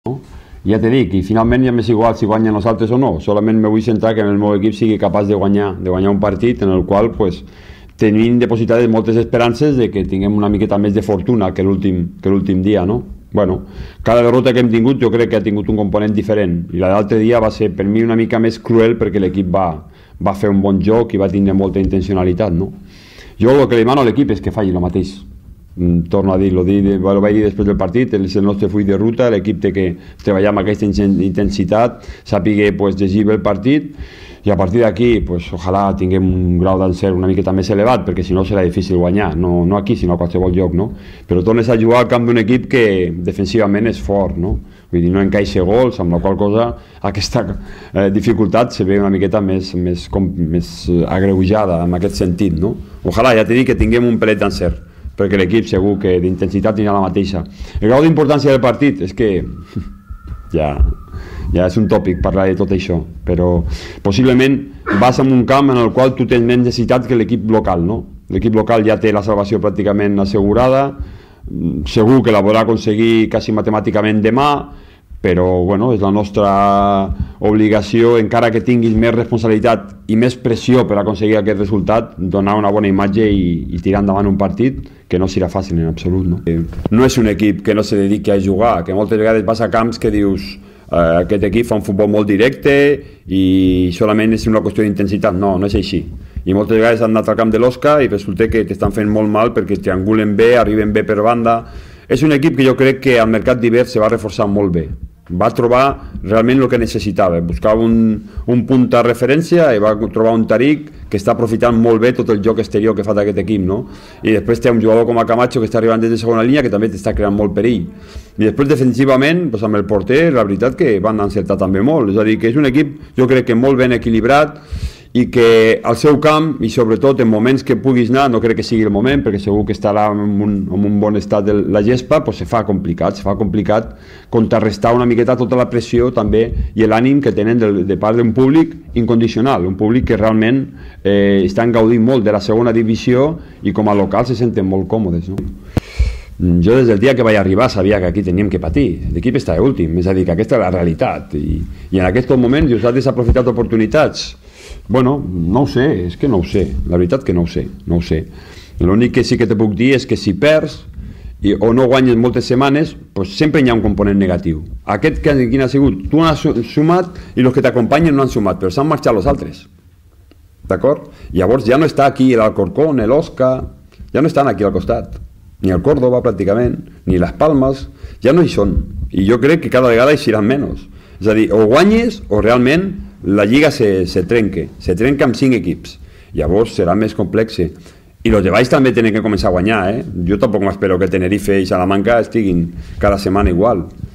no? Ja t'he dit, i finalment ja m'és igual si guanya nosaltres o no, solament me vull centrar que el meu equip sigui capaç de guanyar un partit en el qual pues, tenim depositades moltes esperances de que tinguem una miqueta més de fortuna que l'últim dia, no? Bueno, cada derrota que hem tingut jo crec que ha tingut un component diferent i la d'altre dia va ser per mi una mica més cruel perquè l'equip va fer un bon joc i va tindre molta intencionalitat, no? Jo el que li demano a l'equip és que faci el mateix. Torno a dir, ho vaig dir després del partit, és el nostre full de ruta, l'equip té que treballar amb aquesta intensitat, sàpiga pues, llegir bé el partit i a partir d'aquí pues, ojalà tinguem un grau d'encert una miqueta més elevat perquè si no serà difícil guanyar, no aquí sinó a qualsevol lloc, no? Però tornes a jugar al camp d'un equip que defensivament és fort, no? Vull dir, no encaixa gols, amb la qual cosa aquesta dificultat se ve una miqueta més agreujada en aquest sentit, no? Ojalà, ja t'he dit que tinguem un pelet d'encert perquè l'equip segur que d'intensitat tindrà la mateixa. El grau d'importància del partit és que ja és un tòpic parlar de tot això, però possiblement vas en un camp en el qual tu tens menys necessitat que l'equip local, no? L'equip local ja té la salvació pràcticament assegurada, segur que la podrà aconseguir quasi matemàticament demà, però bueno, és la nostra obligació, encara que tinguis més responsabilitat i més pressió per aconseguir aquest resultat, donar una bona imatge i tirar endavant un partit que no serà fàcil en absolut, no? No és un equip que no se dediqui a jugar, que moltes vegades vas a camps que dius aquest equip fa un futbol molt directe i solament és una qüestió d'intensitat. No és així. I moltes vegades han anat al camp de l'Osca i resulta que t'estan fent molt mal perquè triangulen bé, arriben bé per banda. És un equip que jo crec que al mercat d'hivern se va reforçar molt bé. Va trobar realment el que necessitava, buscava un punt de referència i va trobar un Tariq que està aprofitant molt bé tot el joc exterior que fa d'aquest equip, no? I després té un jugador com a Camacho que està arribant des de segona línia que també t'està creant molt perill. I després defensivament, doncs amb el porter, la veritat que van encertar també molt, és a dir, que és un equip jo crec que molt ben equilibrat i que al seu camp, i sobretot en moments que puguis anar, no crec que sigui el moment, perquè segur que estarà en un bon estat de la gespa, doncs se fa complicat contrarrestar una miqueta tota la pressió també i l'ànim que tenen de part d'un públic incondicional, un públic que realment estan gaudint molt de la segona divisió i com a local se senten molt còmodes, no? Jo des del dia que vaig arribar sabia que aquí teníem que patir, l'equip està últim, és a dir, que aquesta és la realitat i en aquests moments us has desaprofitat oportunitats. Bueno, no ho sé, és que no ho sé, la veritat que no ho sé. L'únic que sí que te puc dir és que si perds o no guanyes moltes setmanes, doncs sempre hi ha un component negatiu. Aquest quin ha sigut? Tu has sumat i els que t'acompanyen no han sumat, però s'han marxat els altres. D'acord? Llavors ja no està aquí l'Alcorcón, l'Osca, ja no estan aquí al costat. Ni el Córdoba pràcticament, ni les Palmes, ja no hi són. I jo crec que cada vegada hi seran menys. És a dir, o guanyes o realment la lliga se trenca amb 5 equips. Llavors serà més complex. I els de baix també tenen que començar a guanyar. Jo tampoc m'espero que Tenerife i Salamanca estiguin cada setmana igual.